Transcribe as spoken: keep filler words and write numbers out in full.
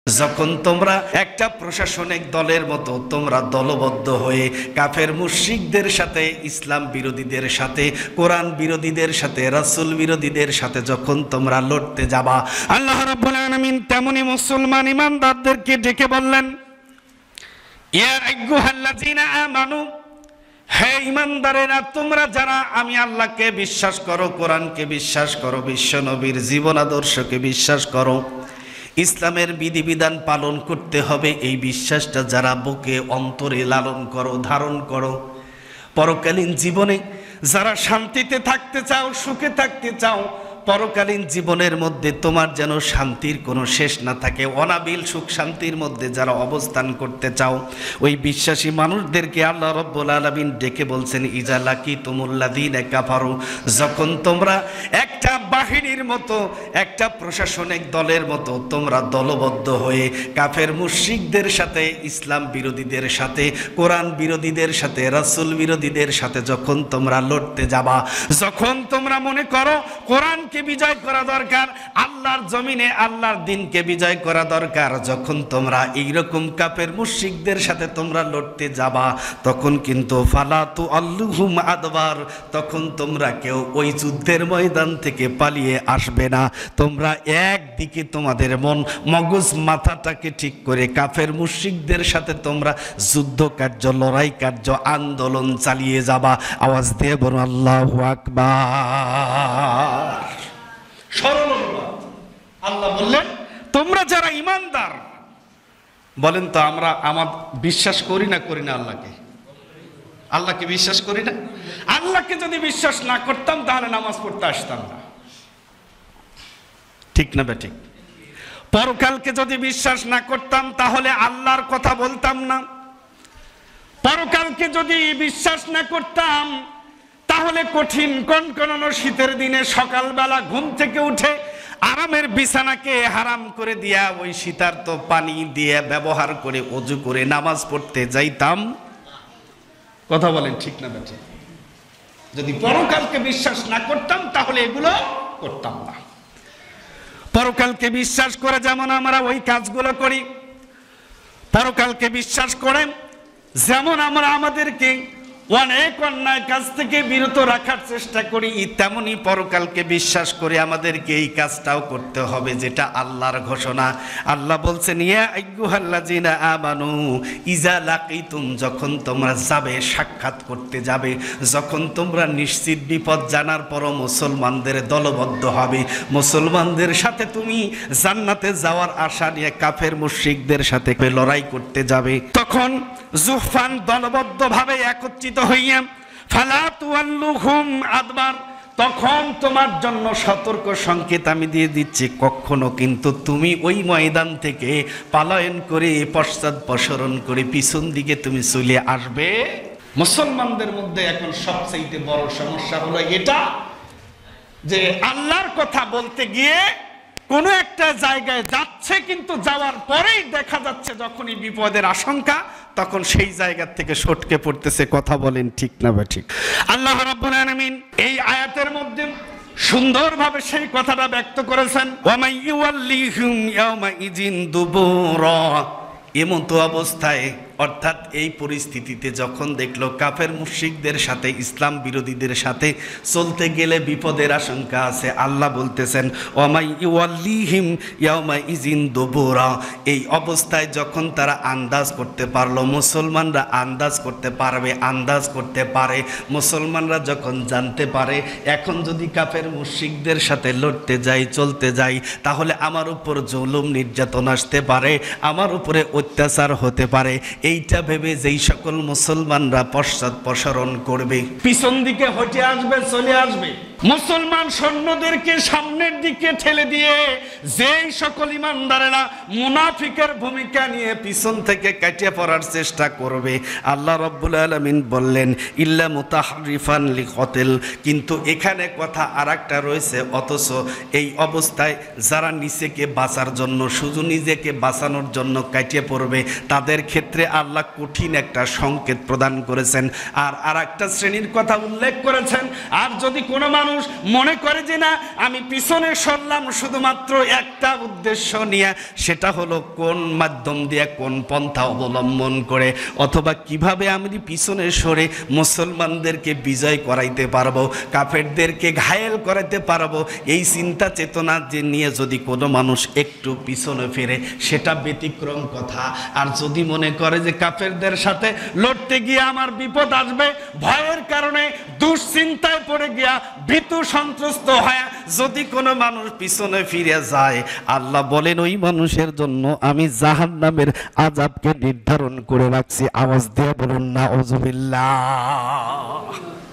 যখন তোমরা একটা প্রশাসনিক দলের মতো তোমরা দলবদ্ধ হয়ে কাফের মুশরিকদের সাথে, ইসলাম বিরোধীদের সাথে, কোরআন বিরোধীদের সাথে, রাসূল বিরোধীদের সাথে যখন তোমরা লড়তে যাবা, আল্লাহ রাব্বুল আলামিন তেমনি মুসলমান ইমানদারদেরকে ডেকে বললেন, ইয়া আইয়ুহাল্লাযীনা আমানু, হে ইমানদারেরা, তোমরা যারা আমি আল্লাহকে বিশ্বাস করো, কোরআনকে বিশ্বাস করো, বিশ্ব নবীর জীবন আদর্শকে বিশ্বাস করো, ইসলামের বিধিবিধান পালন করতে হবে, এই বিশ্বাসটা যারা বুকে অন্তরে লালন করো, ধারণ করো, পরকালীন জীবনে যারা শান্তিতে থাকতে চাও, সুখে থাকতে চাও, পরকালীন জীবনের মধ্যে তোমার যেন শান্তির কোনো শেষ না থাকে, অনাবিল সুখ শান্তির মধ্যে যারা অবস্থান করতে চাও, ওই বিশ্বাসী মানুষদেরকে আল্লাহ রাব্বুল আলামিন ডেকে বলছেন, ইজা লাকিতুমুল্লাযীনা কাফারু, যখন তোমরা একটা বাহিনীর মতো, একটা প্রশাসনিক দলের মতো তোমরা দলবদ্ধ হয়ে কাফের মুশরিকদের সাথে, ইসলাম বিরোধীদের সাথে, কোরআন বিরোধীদের সাথে, রাসূল বিরোধীদের সাথে যখন তোমরা লড়তে যাবা, যখন তোমরা মনে করো কোরআন কে বিজয় করা দরকার, আল্লাহর জমিনে আল্লাহর দিনকে বিজয় করা দরকার, যখন তোমরা এইরকম কাফের মুশরিকদের সাথে তোমরা লড়তে যাবা, তখন কিন্তু ফালাতু আল্লুহুম আদবার, তখন তোমরা কেউ ওই যুদ্ধের ময়দান থেকে পালিয়ে আসবে না। তোমরা একদিকে তোমাদের মন মগজ মাথাটাকে ঠিক করে কাফের মুশরিকদের সাথে তোমরা যুদ্ধ কার্য, লড়াই কার্য, আন্দোলন চালিয়ে যাবা। আওয়াজ দিয়ে বলুন আল্লাহু আকবার। সরল অনুবাদ, আল্লাহ বললেন তোমরা যারা ইমানদার, বলেন তো আমরা আমার বিশ্বাস করি না করি না আল্লাহকে? আল্লাহকে বিশ্বাস করি না? আল্লাহকে যদি বিশ্বাস না করতাম তাহলে নামাজ পড়তে আসতাম না, ঠিক না বেঠিক? পরকালকে যদি বিশ্বাস না করতাম তাহলে আল্লাহর কথা বলতাম না। পরকালকে যদি বিশ্বাস না করতাম তাহলে কঠিন কনকনানো শীতের দিনে সকালবেলা ঘুম থেকে উঠে আরামের বিছানাকে হারাম করে দিয়া ওই শীতার্ত পানি দিয়ে ব্যবহার করে ওযু করে নামাজ পড়তে যাইতাম? কথা বলেন ঠিক না বেঠিক? যদি পরকালকে বিশ্বাস না করতাম তাহলে এগুলো করতাম না। পরকালকে বিশ্বাস করে যেমন আমরা ওই কাজগুলো করি, পরকালকে বিশ্বাস করে যেমন আমরা আমাদেরকে অনেক অন্যায় কাজ থেকে বিরত রাখার চেষ্টা করি, তেমনি পরকালকে বিশ্বাস করে আমাদেরকে এই কাজটাও করতে হবে যেটা আল্লাহর ঘোষণা। আল্লাহ বলছেন, ইয়া আইয়ুহাল্লাযীনা আমানু ইজা লাকিতুম, যখন তোমরা যাবে, সাক্ষাৎ করতে যাবে, যখন তোমরা নিশ্চিত বিপদ জানার পরও মুসলমানদের দলবদ্ধ হবে, মুসলমানদের সাথে তুমি জান্নাতে যাওয়ার আশা নিয়ে কাফের মুশরিকদের সাথে লড়াই করতে যাবে, তখন জুহফান দলবদ্ধভাবে একত্রিত হইয়া ফালা তুআল্লুহুম আদবার, তখন তোমার জন্য সতর্ক সংকেত আমি দিয়ে দিচ্ছি, কখনো কিন্তু তুমি ওই ময়দান থেকে পলায়ন করে, পশ্চাদপসরণ করে পিছন দিকে তুমি চলে আসবে। মুসলমানদের মধ্যে এখন সবচেয়ে বড় সমস্যা হলো এটা যে আল্লাহর কথা বলতে গিয়ে কোনো একটা জায়গায় যাচ্ছে, কিন্তু যাওয়ার পরেই দেখা যাচ্ছে যখনই বিপদের আশঙ্কা তখন সেই জায়গা থেকে সটকে পড়তেছে। কথা বলেন ঠিক না বা ঠিক? আল্লাহ রাব্বুল আলামিন এই আয়াতের মধ্যে সুন্দরভাবে সেই কথাটা ব্যক্ত করেছেন, ওয়া মান ইউওয়াল্লিহুম ইয়াওমাইযিন দুবুরা, এমতো অবস্থায়, অর্থাৎ এই পরিস্থিতিতে যখন দেখলো কাফের মুশরিকদের সাথে, ইসলাম বিরোধীদের সাথে চলতে গেলে বিপদের আশঙ্কা আছে, আল্লাহ বলতেছেন ওয়ামাই ইউওয়াল্লিহিম ইয়াওমাইযিন দুবুরা, এই অবস্থায় যখন তারা আন্দাজ করতে পারলো, মুসলমানরা আন্দাজ করতে পারবে, আন্দাজ করতে পারে, মুসলমানরা যখন জানতে পারে এখন যদি কাফের মুশরিকদের সাথে লড়তে যাই, চলতে যাই, তাহলে আমার উপর জুলুম নির্যাতন আসতে পারে, আমার উপরে অত্যাচার হতে পারে, এইটা ভেবে যেই সকল মুসলমানরা পশ্চাদপসরণ করবে, পিছন দিকে হটে আসবে, চলে আসবে, মুসলমান সৈন্যদেরকে সামনের দিকে ঠেলে দিয়ে যেই সকল ইমানদারেরা মুনাফিকের ভূমিকা নিয়ে পিছন থেকে কাটিয়ে পড়ার চেষ্টা করবে, আল্লাহ রাব্বুল আলামিন বললেন ইল্লা মুতাহরিফান লিকতিল, কিন্তু এখানে কথা আরেকটা রয়েছে, অথচ এই অবস্থায় যারা নিজেকে বাঁচার জন্য, শুধু নিজেকে বাঁচানোর জন্য কাটিয়ে পড়বে, তাদের ক্ষেত্রে আল্লাহ কঠিন একটা সংকেত প্রদান করেছেন। আর আরেকটা শ্রেণীর কথা উল্লেখ করেছেন, আর যদি কোনো মানুষ মানুষ মনে করে যে না আমি পিছনে সরলাম শুধুমাত্র একটা উদ্দেশ্য নিয়ে, সেটা হলো কোন মাধ্যম দিয়ে কোন পন্থা অবলম্বন করে অথবা কিভাবে আমি পিছনে সরে মুসলমানদেরকে বিজয় করাইতে পারবো, কাফেরদেরকে ঘায়েল করাইতে পারবো। এই চিন্তা চেতনা যে নিয়ে যদি কোনো মানুষ একটু পিছনে ফিরে সেটা ব্যতিক্রম কথা। আর যদি মনে করে যে কাফেরদের সাথে লড়তে গিয়ে আমার বিপদ আসবে, ভয়ের কারণে দুশ্চিন্তায় পড়ে গিয়া ভীতু সন্ত্রস্ত হয় যদি কোনো মানুষ পিছনে ফিরে যায়, আল্লাহ বলেন ওই মানুষের জন্য আমি জাহান্নামের আযাবকে নির্ধারণ করে রাখছি। আওয়াজ দিয়ে বলুন নাউযুবিল্লাহ।